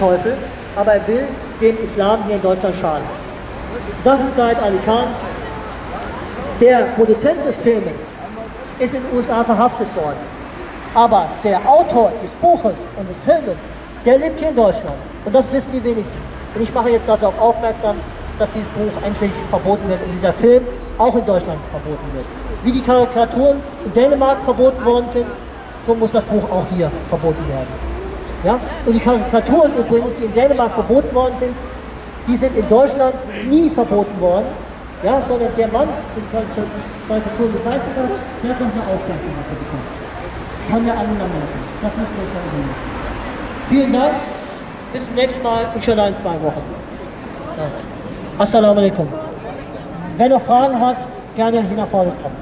Teufel, aber er will dem Islam hier in Deutschland schaden. Das ist Said Ali Khan. Der Produzent des Filmes ist in den USA verhaftet worden. Aber der Autor des Buches und des Filmes, der lebt hier in Deutschland. Und das wissen die wenigsten. Und ich mache jetzt darauf aufmerksam, dass dieses Buch endlich verboten wird und dieser Film auch in Deutschland verboten wird. Wie die Karikaturen in Dänemark verboten worden sind, so muss das Buch auch hier verboten werden. Ja? Und die Karikaturen übrigens, die in Dänemark verboten worden sind, die sind in Deutschland nie verboten worden, ja? Sondern der Mann, der die Karikaturen gezeichnet hat, der hat noch eine Auszeichnung dafür bekommen. Von der anderen Seite. Das müssen wir mal sehen. Vielen Dank, bis zum nächsten Mal, inshallah in 2 Wochen. Ja. Assalamu alaikum. Wer noch Fragen hat, gerne hier nach vorne kommen.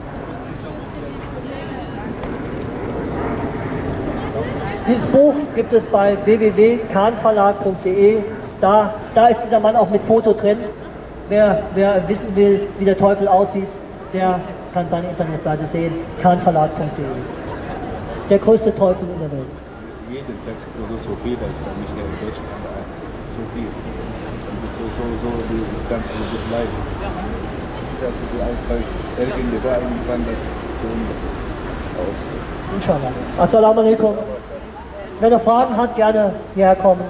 Dieses Buch gibt es bei www.kahnverlag.de. Da ist dieser Mann auch mit Foto drin. Wer wissen will, wie der Teufel aussieht, der kann seine Internetseite sehen, kahnverlag.de. Der größte Teufel in der Welt. Jeden Text, so viel, das ist dann nicht in Deutschland, so viel. So das Ganze so bleibt. Das ist ja so einfach, irgendwann das so aus. Inshallah. Assalamu alaikum. Wer noch Fragen hat, gerne hierher kommen.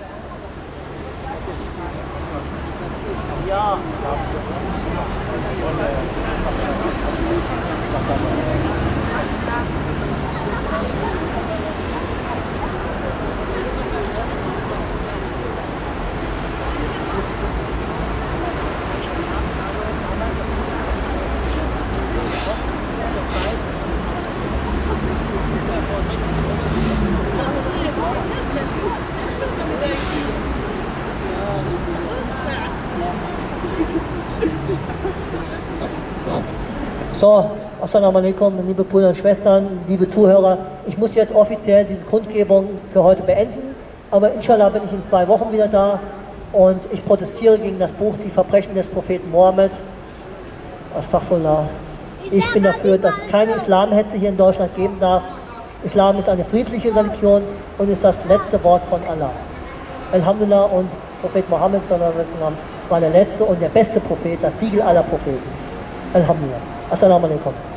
Ja. So, assalamu alaikum, liebe Brüder und Schwestern, liebe Zuhörer. Ich muss jetzt offiziell diese Kundgebung für heute beenden, aber inshallah bin ich in 2 Wochen wieder da und ich protestiere gegen das Buch Die Verbrechen des Propheten Mohammed. Astaghfirullah. Ich bin dafür, dass es keine Islamhetze hier in Deutschland geben darf. Islam ist eine friedliche Religion und ist das letzte Wort von Allah. Alhamdulillah, und Prophet Mohammed sallallahu alaihi wasallam war der letzte und der beste Prophet, das Siegel aller Propheten. Alhamdulillah. Assalamu alaikum.